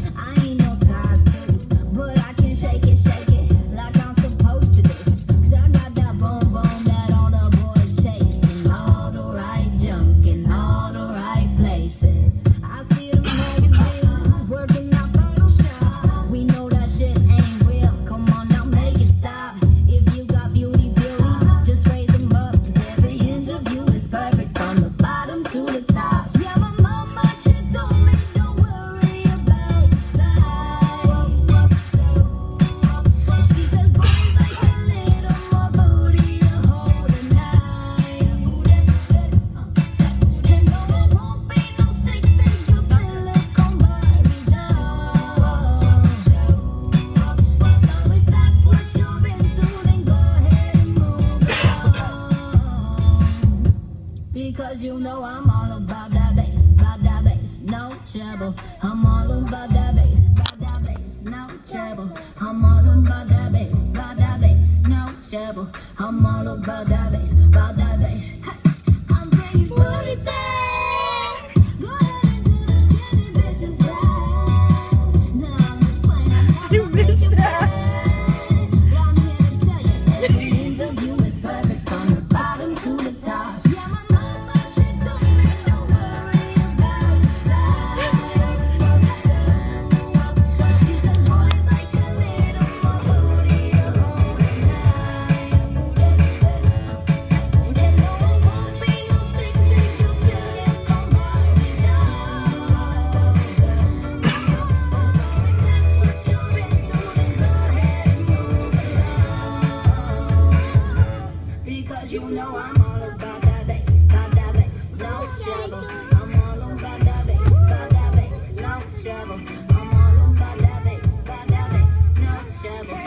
I ain't no size 2, but I can shake it like I'm supposed to do. 'Cause I got that boom boom that all the boys chasing, all the right junk in all the right places. I see them magazines working out Photoshop. We know that shit ain't real. Come on now, make it stop. If you got beauty, just raise them up. 'Cause every inch of you is perfect from the bottom to the top. Yeah, my mama, she told me don't worry about your size. She says boys like a little more booty to hold tonight. And no, it won't be no stick figure silicone Barbie doll. So if that's what you're into, then go ahead and move on. Because you know I'm all about that bass, no trouble. I'm all about that bass, no trouble. I'm all about that bass, no trouble. I'm all about that bass, Hey, I'm bringing booty back. Go ahead and tell them skinny bitches that. Now I'm explaining how You I make missed it that. bad. But I'm here to tell you, every inch of you is perfect from the bottom to the top. Yeah, my mama, she told me don't worry about your size. She says boys like a little more booty to hold tonight. And no, it won't be no stick figure silicone Barbie doll. So if that's what you're into, then go ahead and move along. Because you know I'm all about that bass, no trouble. I'm all about that bass, no trouble. I'm all about that bass, no trouble.